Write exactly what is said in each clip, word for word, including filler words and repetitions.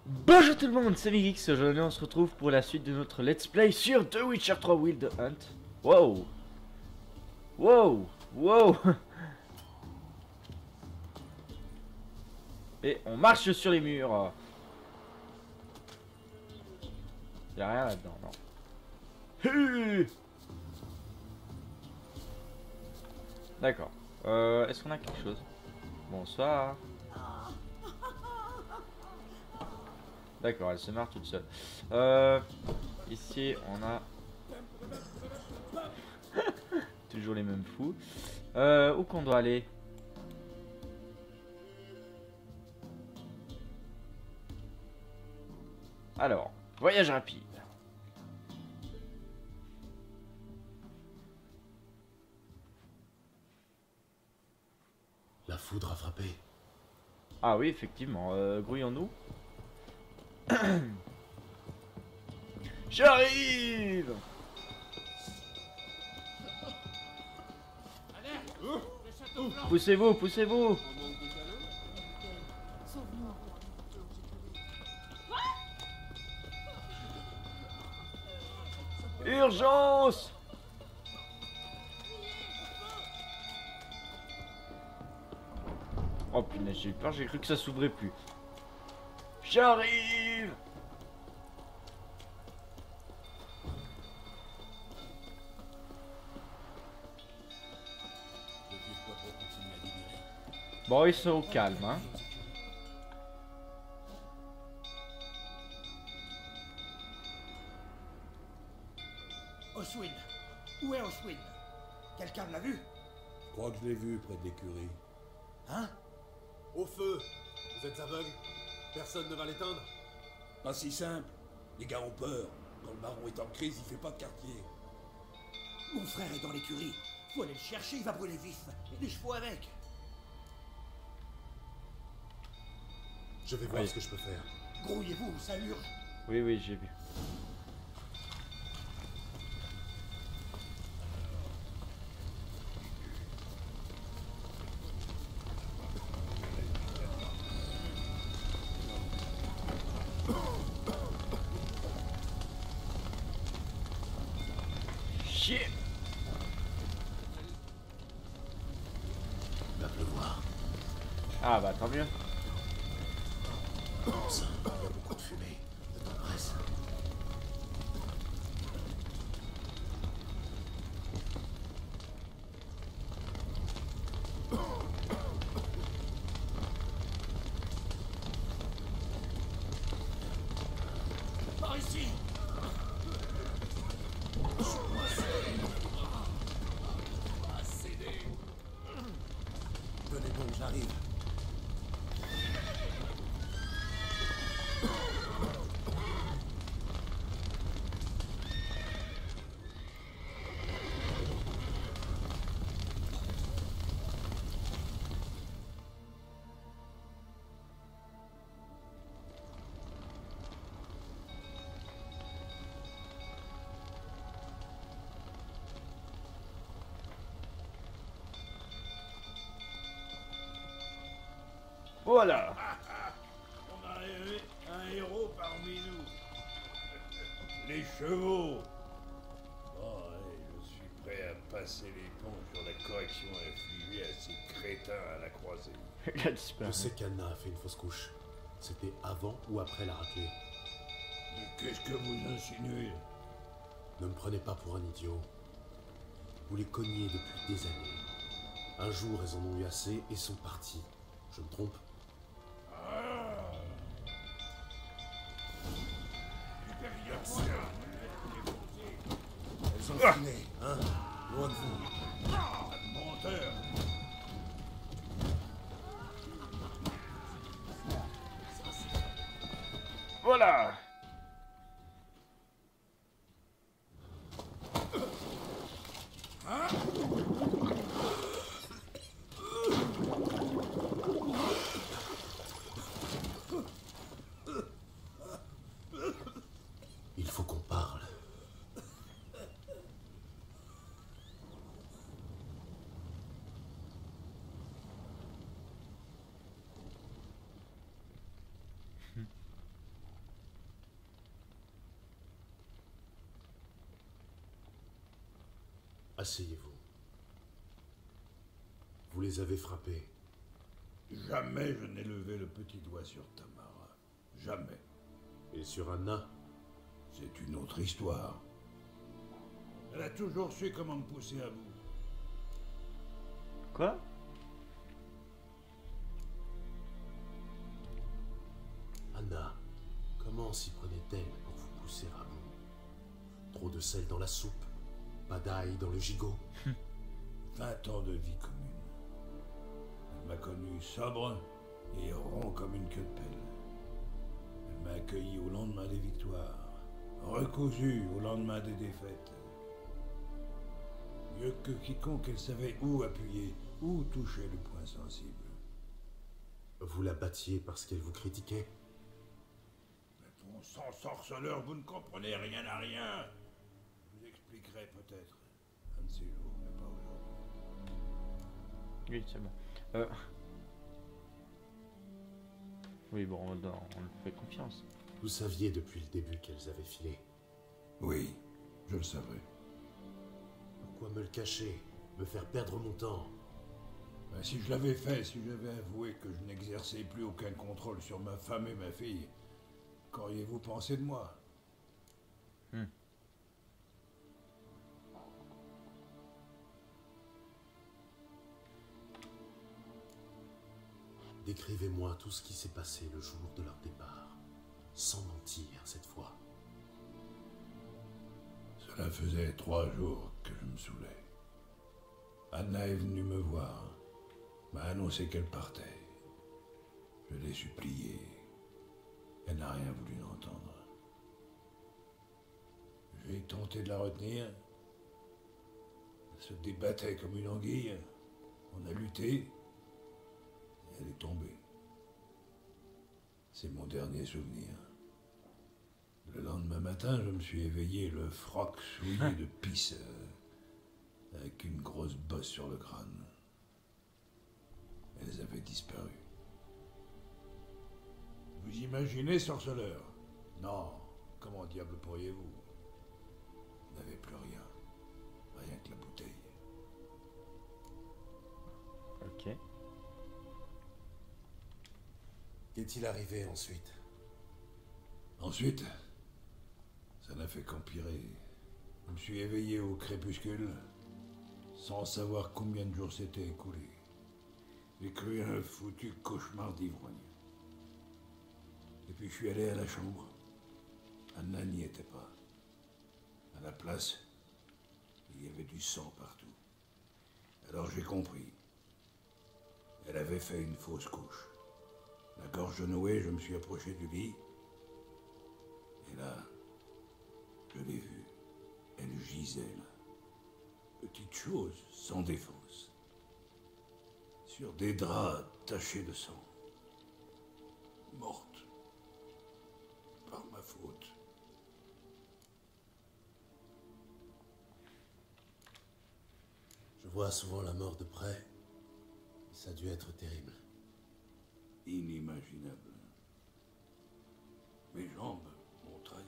Bonjour tout le monde, c'est Migix. Aujourd'hui on se retrouve pour la suite de notre let's play sur The Witcher trois Wild Hunt. Wow. Wow. Wow. Et on marche sur les murs. Y'a rien là-dedans, non. D'accord. Euh, Est-ce qu'on a quelque chose? Bonsoir. D'accord, elle se marre toute seule. Euh, ici, on a... toujours les mêmes fous. Euh, où qu'on doit aller? Alors, voyage rapide. La foudre a frappé. Ah oui, effectivement. Euh, grouillons-nous. J'arrive. Poussez-vous, poussez-vous. Urgence. Oh punaise, j'ai eu peur, j'ai cru que ça s'ouvrait plus. J'arrive. Bon, ils sont au calme, hein. Oswin. Où est Oswin? Quelqu'un l'a vu? Je crois que je l'ai vu près de l'écurie. Hein? Au feu! Vous êtes aveugle? Personne ne va l'éteindre? Pas si simple. Les gars ont peur. Quand le baron est en crise, il fait pas de quartier. Mon frère est dans l'écurie. Faut aller le chercher, il va brûler vif. Et les chevaux avec. Je vais voir Oui. ce que je peux faire. Grouillez-vous, ça urge. Oui, oui, j'ai vu. Chier. Il va pleuvoir. Ah bah tant mieux. Ça, il y a beaucoup de fumée. Le temps presse. Par ici. Venez donc, j'arrive. Voilà. On a rêvé un héros parmi nous. Les chevaux. Bon, allez, je suis prêt à passer l'éponge sur la correction infligée à ces crétins à la croisée. Il a disparu. Je sais qu'Anna a fait une fausse couche. C'était avant ou après la raclée. Mais qu'est-ce que vous insinuez? Ne me prenez pas pour un idiot. Vous les cogniez depuis des années. Un jour, elles en ont eu assez et sont parties. Je me trompe? Elles ont filé, hein? Loin de vous. Menteur. Voilà. Il faut qu'on parle. Asseyez-vous. Vous les avez frappés. Jamais je n'ai levé le petit doigt sur Tamara. Jamais. Et sur Anna? C'est une autre histoire. Elle a toujours su comment me pousser à bout. Quoi? Anna, comment s'y prenait-elle pour vous pousser à bout? Trop de sel dans la soupe, pas d'ail dans le gigot. Vingt ans de vie commune. Elle m'a connu sobre et rond comme une queue de pelle. Elle m'a accueilli au lendemain des victoires, recousu au lendemain des défaites. Mieux que quiconque, elle savait où appuyer, où toucher le point sensible. Vous la battiez parce qu'elle vous critiquait? Mais bon sang, sorceleur, vous ne comprenez rien à rien. Je vous expliquerai peut-être un de ces jours, mais pas aujourd'hui. Oui, c'est bon. Euh... Oui, bon, on, on lui fait confiance. Vous saviez depuis le début qu'elles avaient filé. Oui, je le savais. Pourquoi me le cacher? Me faire perdre mon temps? Ben, si je l'avais fait, si j'avais avoué que je n'exerçais plus aucun contrôle sur ma femme et ma fille, qu'auriez-vous pensé de moi? Hmm. Décrivez-moi tout ce qui s'est passé le jour de leur départ. Sans mentir, cette fois. Cela faisait trois jours que je me saoulais. Anna est venue me voir, m'a annoncé qu'elle partait. Je l'ai suppliée. Elle n'a rien voulu entendre. J'ai tenté de la retenir. Elle se débattait comme une anguille. On a lutté. Et elle est tombée. C'est mon dernier souvenir. Le lendemain matin, je me suis éveillé, le froc souillé de pisse, euh, avec une grosse bosse sur le crâne. Elles avaient disparu. Vous imaginez, sorceleur? Non, comment diable pourriez-vous? Vous n'avez plus rien. Rien que la bouteille. Ok. Qu'est-il arrivé ensuite? Ensuite, ça n'a fait qu'empirer. Je me suis éveillé au crépuscule, sans savoir combien de jours s'étaient écoulés. J'ai cru un foutu cauchemar d'ivrogne. Et puis je suis allé à la chambre. Anna n'y était pas. À la place, il y avait du sang partout. Alors j'ai compris. Elle avait fait une fausse couche. La gorge nouée, je me suis approché du lit. Et là, je l'ai vue. Elle gisait là. Petite chose, sans défense. Sur des draps tachés de sang. Morte. Par ma faute. Je vois souvent la mort de près. Ça a dû être terrible. Inimaginable. Mes jambes m'ont trahi.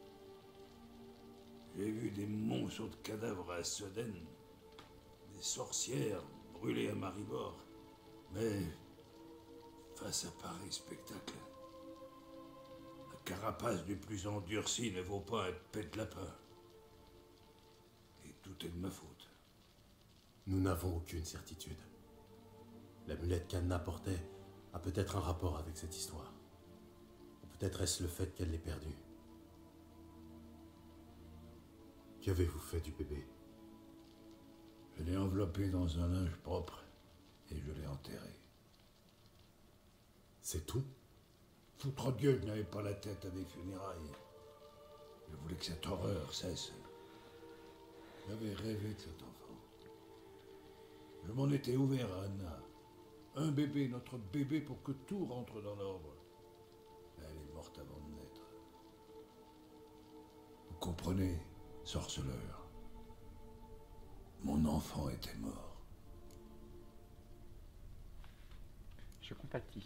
J'ai vu des monceaux de cadavres à Sedan, des sorcières brûlées à Maribor, mais face à pareil spectacle, la carapace du plus endurci ne vaut pas un pet de lapin. Et tout est de ma faute. Nous n'avons aucune certitude. L'amulette qu'Anna portait a peut-être un rapport avec cette histoire. Ou peut-être est-ce le fait qu'elle l'ait perdue. Qu'avez-vous fait du bébé? Je l'ai enveloppé dans un linge propre et je l'ai enterré. C'est tout? Foutre Dieu, je n'avais pas la tête à des funérailles. Je voulais que cette horreur cesse. J'avais rêvé de cet enfant. Je m'en étais ouvert à Anna. Un bébé, notre bébé, pour que tout rentre dans l'ordre. Elle est morte avant de naître. Vous comprenez, sorceleur? Mon enfant était mort. Je compatis.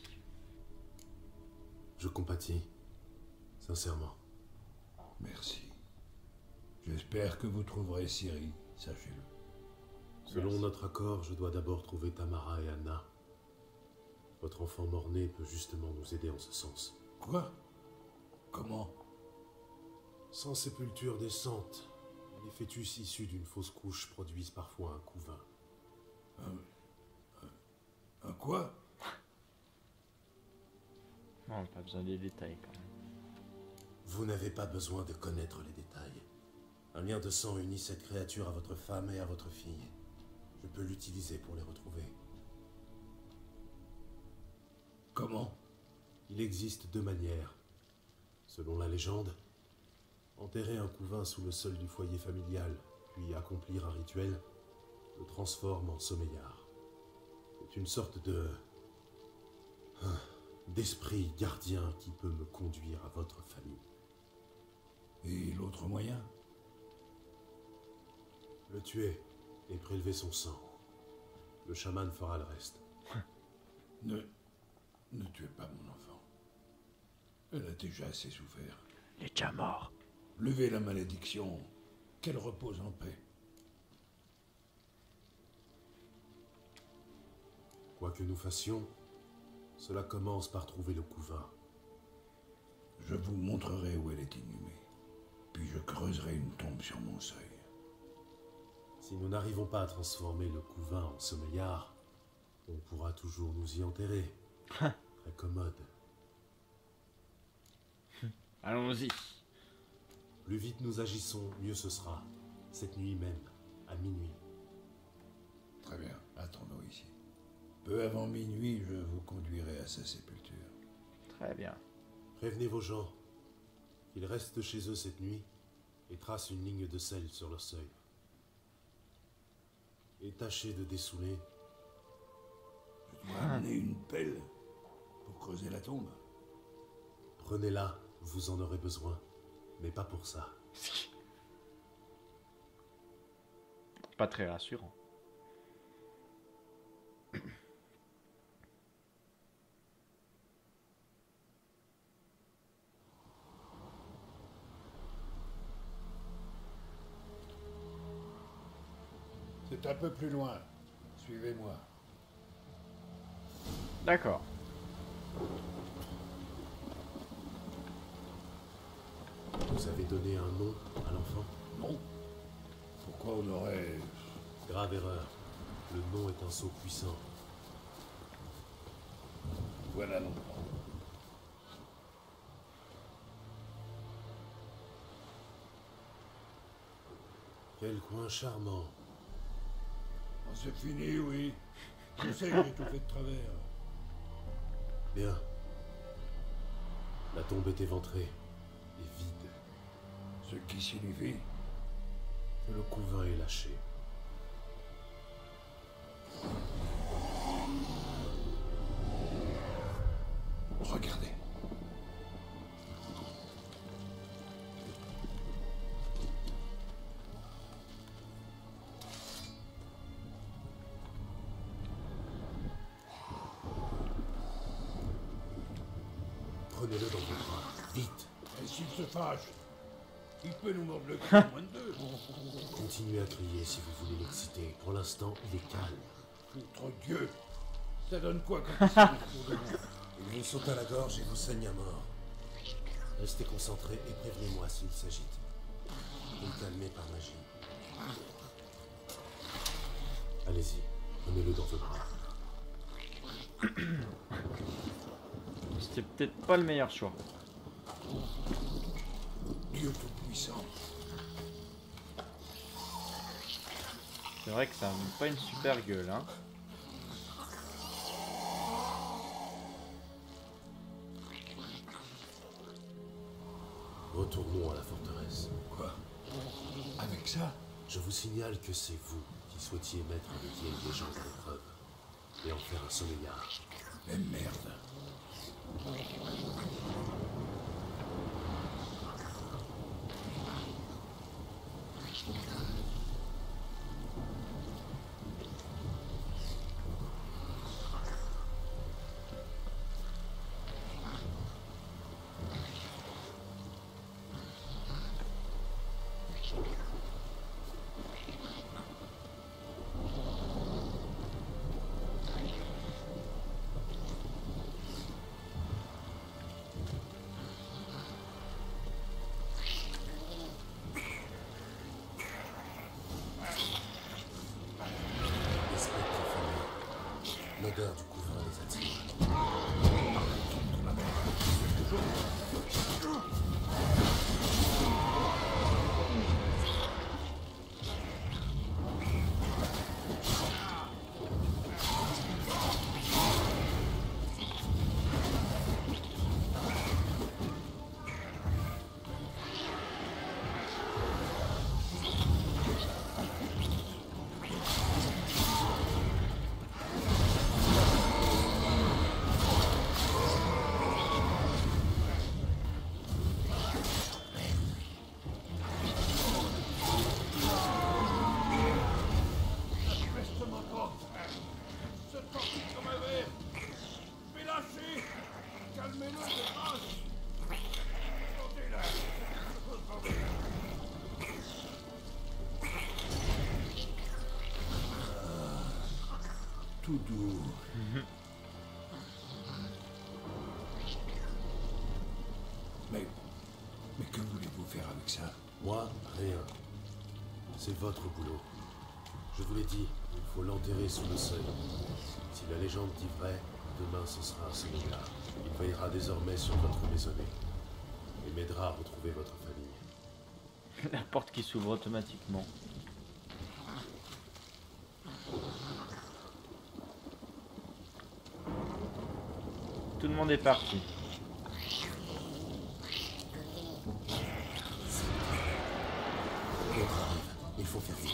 Je compatis. Sincèrement. Merci. J'espère que vous trouverez Ciri, sachez-le. Selon Merci. notre accord, je dois d'abord trouver Tamara et Anna. Votre enfant mort-né peut justement nous aider en ce sens. Quoi? Comment? Sans sépulture décente, les fœtus issus d'une fausse couche produisent parfois un couvain. Un, un, un quoi? Non, pas besoin des détails quand même. Vous n'avez pas besoin de connaître les détails. Un lien de sang unit cette créature à votre femme et à votre fille. Je peux l'utiliser pour les retrouver. Comment? Il existe deux manières. Selon la légende, enterrer un couvain sous le sol du foyer familial, puis accomplir un rituel, le transforme en sommeillard. C'est une sorte de... d'esprit gardien qui peut me conduire à votre famille. Et l'autre moyen? Le tuer et prélever son sang. Le chaman fera le reste. Ne... ne tuez pas mon enfant. Elle a déjà assez souffert. Il est déjà mort. Levez la malédiction, qu'elle repose en paix. Quoi que nous fassions, cela commence par trouver le couvain. Je vous montrerai où elle est inhumée. Puis je creuserai une tombe sur mon seuil. Si nous n'arrivons pas à transformer le couvain en sommeillard, on pourra toujours nous y enterrer. Très commode. Allons-y. Plus vite nous agissons, mieux ce sera. Cette nuit même, à minuit. Très bien, attendons ici. Peu avant minuit, je vous conduirai à sa sépulture. Très bien. Prévenez vos gens qu'ils restent chez eux cette nuit et tracent une ligne de sel sur leur seuil. Et tâchez de dessouler. Je dois amener une pelle pour creuser la tombe. Prenez-la, vous en aurez besoin. Mais pas pour ça. Pas très rassurant. C'est un peu plus loin. Suivez-moi. D'accord. Vous avez donné un nom à l'enfant? Non. Pourquoi on aurait... Grave erreur. Le nom est un sceau puissant. Voilà l'endroit. Quel coin charmant. Oh, c'est fini, oui. Je sais que j'ai tout fait de travers. Bien. La tombe est éventrée et vide. Ce qui signifie... Que le couvain est lâché. Regardez. Prenez-le dans vos bras. Vite. Et s'il se fâche, il peut nous mordre le cul en moins de deux. Continuez à crier si vous voulez l'exciter. Pour l'instant, il est calme. Foutre Dieu. Ça donne quoi quand il s'est autour de nous? Il vous saute à la gorge et vous saigne à mort. Restez concentrés et prévenez-moi s'il s'agite. Vous le calmez par magie. Allez-y, prenez-le dans vos bras. C'était peut-être pas le meilleur choix. Dieu tout-puissant. C'est vrai que ça n'a pas une super gueule, hein. Retournons à la forteresse. Quoi? Avec ça? Je vous signale que c'est vous qui souhaitiez mettre les vieilles légendes à l'épreuve et en faire un sommeillard. Mais merde. L'odeur du couvain les attire. Tout doux. Mais... Mais que voulez-vous faire avec ça? Moi, rien. C'est votre boulot. Je vous l'ai dit, il faut l'enterrer sous le seuil. Si la légende dit vrai, demain ce sera un Seigneur. Il veillera désormais sur votre maisonnée et m'aidera à retrouver votre famille. La porte qui s'ouvre automatiquement. Tout le monde est parti. L'autre arrive, il faut faire vite.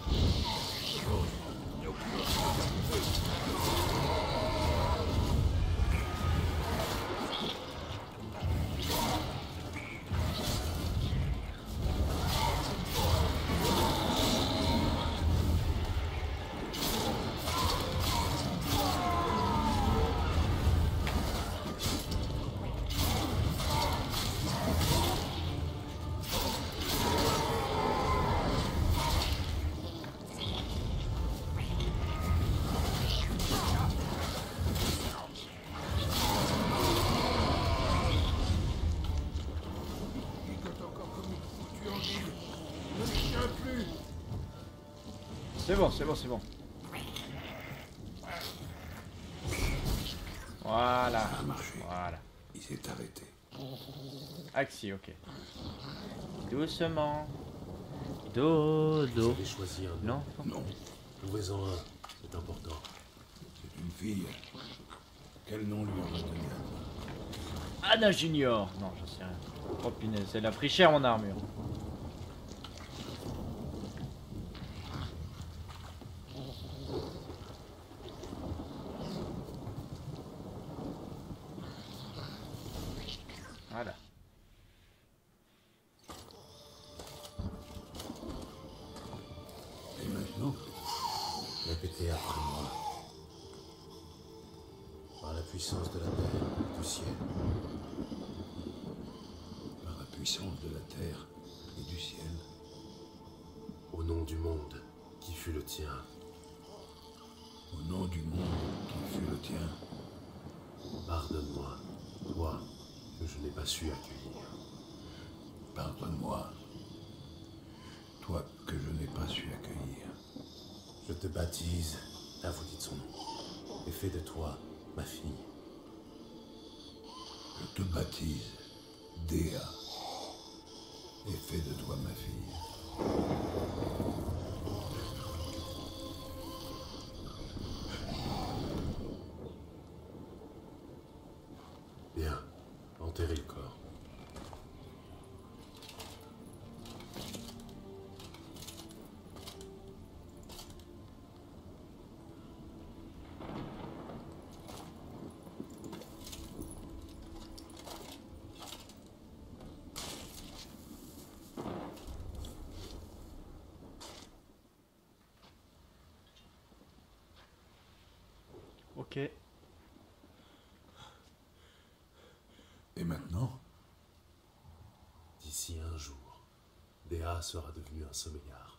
C'est bon, c'est bon, c'est bon. Voilà. Ça a marché. Voilà. Il s'est arrêté. Axi, ok. Doucement. Dodo. Vous avez choisi un nom. Non. Non, Trouvez-en un, c'est important. c'est une fille. Quel nom lui en donné? Anna Junior. Non, j'en sais rien. Oh punaise, elle a pris cher mon armure. Voilà. Et maintenant, Répétez après moi. Par la puissance de la terre et du ciel. par la puissance de la terre et du ciel, Au nom du monde qui fut le tien. au nom du monde qui fut le tien, Pardonne-moi, toi, que je n'ai pas su accueillir. pardonne-moi. Toi que je n'ai pas su accueillir. Je te baptise, là vous dites son nom, et fais de toi ma fille. Je te baptise, Déa, et fais de toi ma fille. Bien, enterrez le corps. Ok. Et maintenant, D'ici un jour, Déa sera devenu un sommeillard.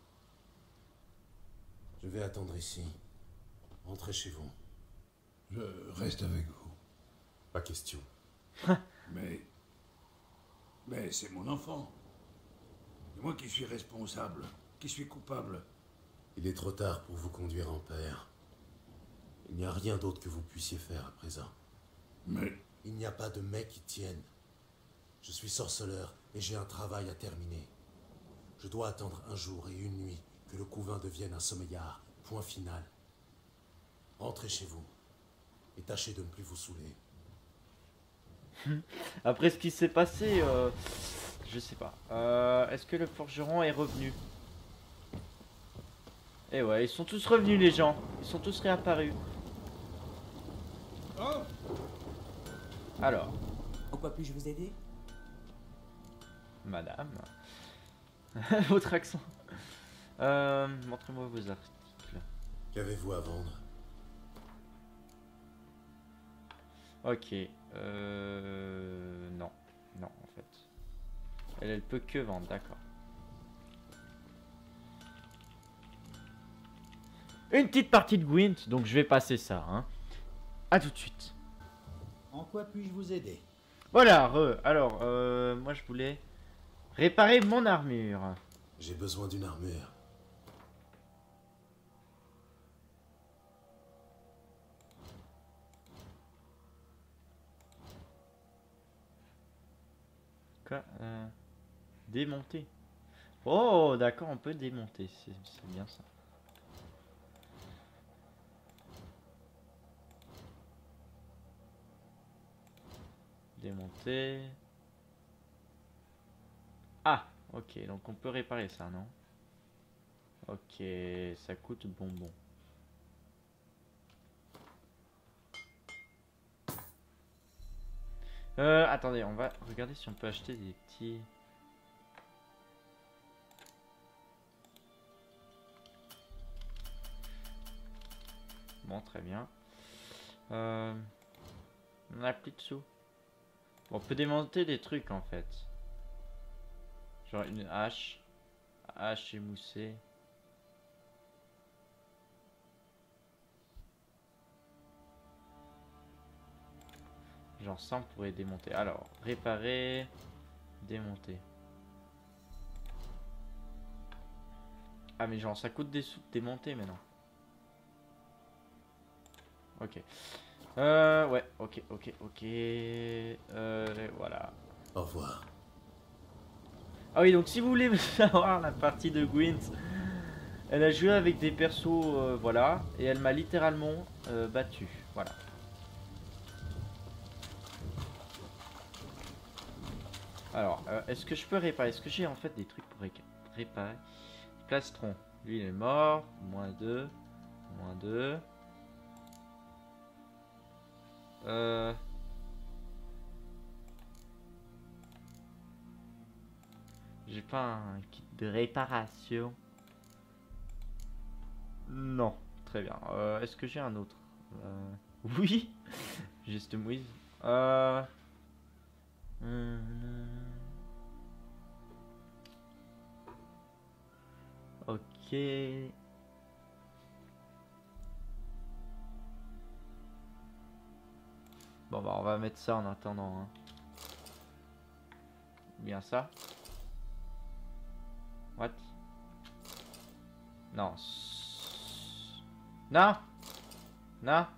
Je vais attendre ici. Rentrez chez vous. je reste avec vous. Pas question. Mais... Mais c'est mon enfant. C'est moi qui suis responsable, qui suis coupable. Il est trop tard pour vous conduire en père. Il n'y a rien d'autre que vous puissiez faire à présent. Mais Il n'y a pas de mais qui tienne. Je suis sorceleur et j'ai un travail à terminer. Je dois attendre un jour et une nuit que le couvain devienne un sommeillard. Point final. Rentrez chez vous et tâchez de ne plus vous saouler. Après ce qui s'est passé, euh, je sais pas. Euh, Est-ce que le forgeron est revenu? Eh ouais, ils sont tous revenus les gens. Ils sont tous réapparus. Oh, Alors, En quoi puis-je vous aider? madame. Votre accent. Euh, Montrez-moi vos articles. Qu'avez-vous à vendre? Ok. Euh... Non. Non, en fait. Elle, elle peut que vendre, d'accord. Une petite partie de Gwent, donc je vais passer ça. Hein. A tout de suite. En quoi puis-je vous aider? Voilà, re. Alors, euh, moi je voulais réparer mon armure. J'ai besoin d'une armure. Quoi euh, Démonter. Oh, d'accord, on peut démonter. C'est c'est bien ça. Démonter. Ah, ok, donc on peut réparer ça, non? Ok, ça coûte bonbon. Euh, attendez, on va regarder si on peut acheter des petits... Bon, très bien. Euh, on a plus de sous. Bon, on peut démonter des trucs en fait. Genre une hache. Hache émoussée. Genre ça on pourrait démonter. Alors, réparer. Démonter. Ah mais genre ça coûte des sous de démonter maintenant. Ok. Euh, ouais, ok, ok, ok. Euh, voilà. Au revoir. Ah oui, donc si vous voulez savoir la partie de Gwent, elle a joué avec des persos, euh, voilà, et elle m'a littéralement euh, battu, voilà. Alors, euh, est-ce que je peux réparer? Est-ce que j'ai en fait des trucs pour ré réparer? Plastron, lui il est mort, moins deux, moins deux. Euh... J'ai pas un kit de réparation. Non, très bien. Euh, Est-ce que j'ai un autre? euh... Oui. Juste Moïse. Euh... hum, Ok. Bon bah on va mettre ça en attendant. Hein. Bien ça. What? Non. Non. Non.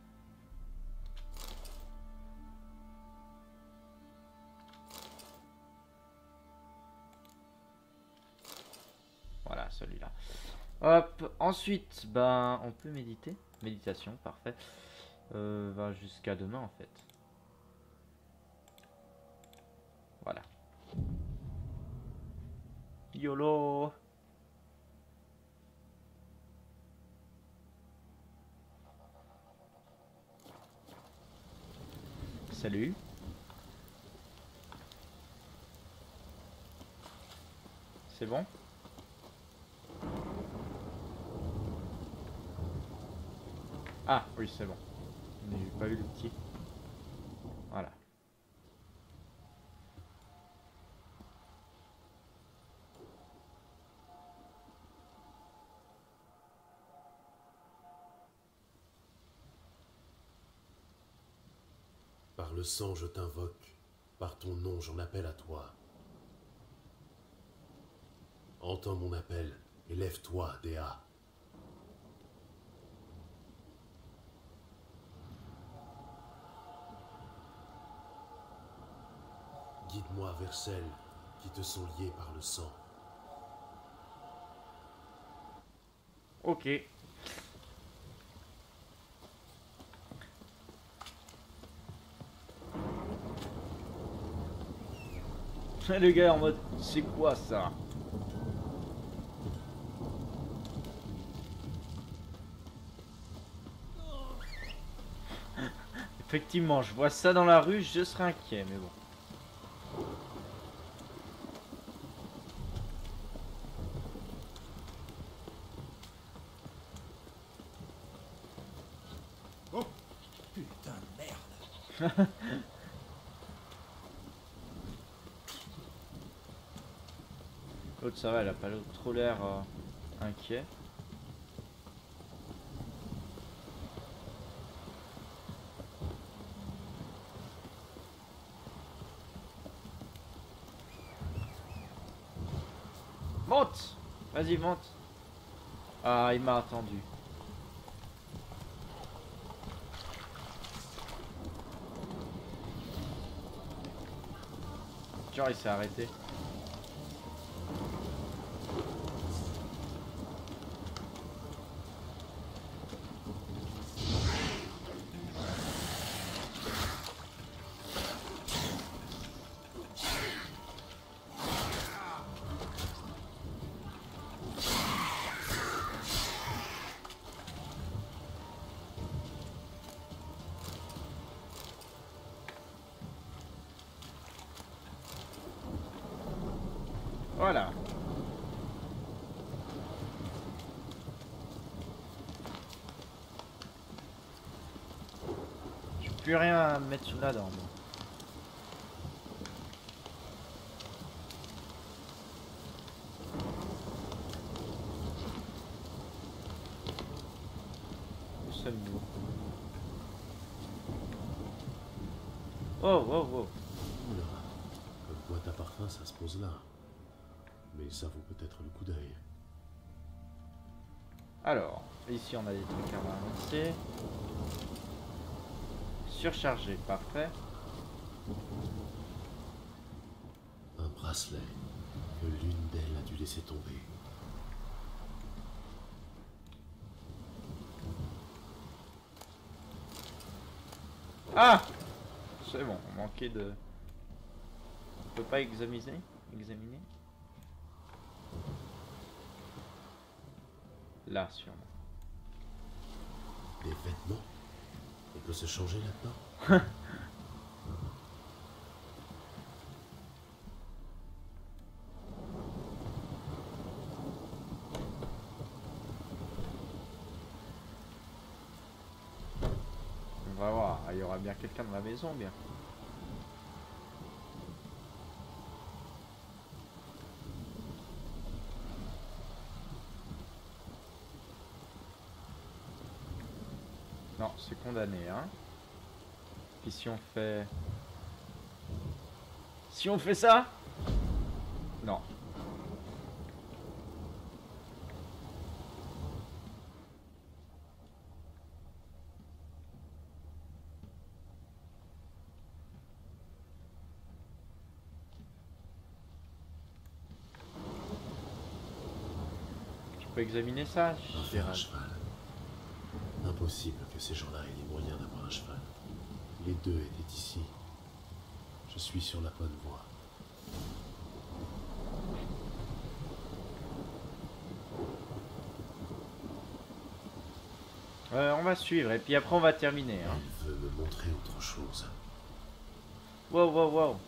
Voilà, celui-là. Hop. Ensuite, ben, on peut méditer. Méditation, parfait. Euh, va jusqu'à demain, en fait. Voilà. YOLO. Salut. C'est bon? Ah, oui, c'est bon. Mais j'ai pas eu le petit. Voilà. Par le sang, je t'invoque. Par ton nom, j'en appelle à toi. Entends mon appel et lève-toi, Déa. Guide-moi vers celles qui te sont liées par le sang. Ok. Le gars en mode, c'est quoi ça? Effectivement, je vois ça dans la rue, je serais inquiet, mais bon. Oh, putain de merde. L'autre, ça va, elle a pas trop l'air euh, inquiet. Monte! Vas-y, monte! Ah, il m'a attendu. Genre, il s'est arrêté. Voilà. J'ai plus rien à mettre sous la dent, moi. Où sommes-nous? Oh, oh, oh. Oula, comme boîte à parfum, ça se pose là. Mais ça vaut peut-être le coup d'œil. Alors, ici on a des trucs à ramasser. Surchargé, parfait. Un bracelet que l'une d'elles a dû laisser tomber. Ah! C'est bon, on manquait de... On peut pas examiner? Examiner? Là, sûrement. Des vêtements? On peut se changer là-dedans? On va voir, il y aura bien quelqu'un dans la maison, bien. Non, c'est condamné, hein. Puis si on fait... Si on fait ça? Non. Je peux examiner ça? En Je faire un verrai. cheval. Impossible que ces gens-là aient les moyens d'avoir un cheval. Les deux étaient ici. Je suis sur la bonne voie. Euh, on va suivre et puis après on va terminer, hein. Elle veut me montrer autre chose. Wow, wow, wow.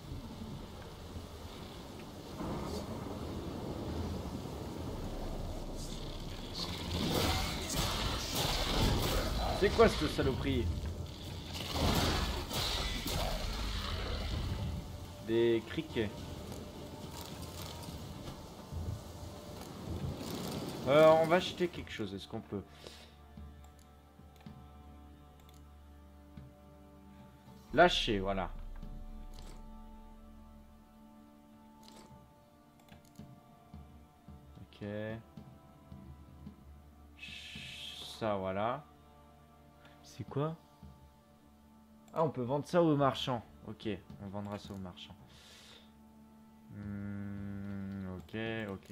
C'est quoi cette saloperie? Des criquets. Euh, on va acheter quelque chose, est-ce qu'on peut? Lâcher, voilà. Ok. Ça, voilà. C'est quoi? Ah, on peut vendre ça aux marchands. Ok, on vendra ça aux marchands. Hmm, ok, ok.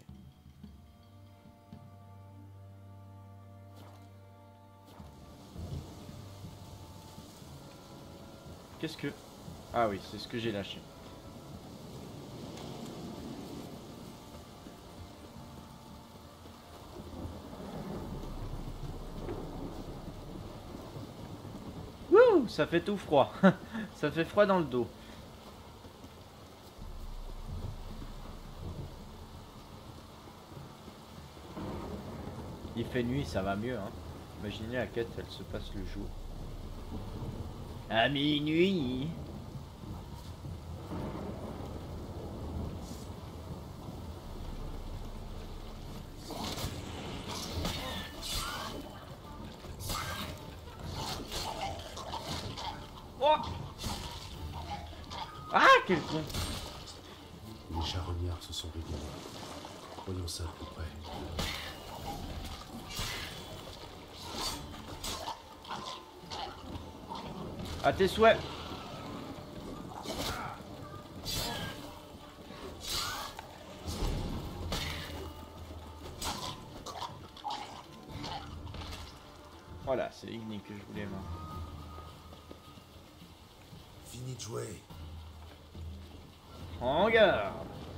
Qu'est-ce que... Ah oui, c'est ce que j'ai lâché. Wouh, ça fait tout froid. Ça fait froid dans le dos. Il fait nuit, ça va mieux, hein. Imaginez la quête, elle se passe le jour. À minuit. Oh, ah, quel con. Les charognards se sont réveillés. Voyons ça de plus près. À tes souhaits. Voilà, c'est l'igni que je voulais, moi. Fini de jouer. En garde.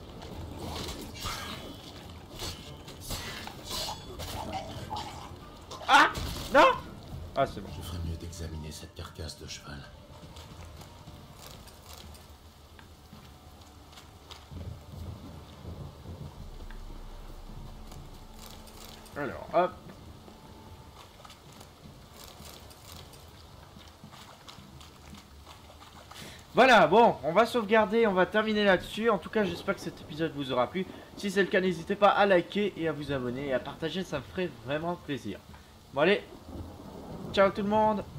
Ah non. Ah, c'est bon. Je ferais mieux d'examiner cette carcasse de cheval. Alors, hop. Voilà, bon, on va sauvegarder, on va terminer là-dessus. En tout cas, j'espère que cet épisode vous aura plu. Si c'est le cas, n'hésitez pas à liker et à vous abonner et à partager, ça me ferait vraiment plaisir. Bon, allez, ciao tout le monde.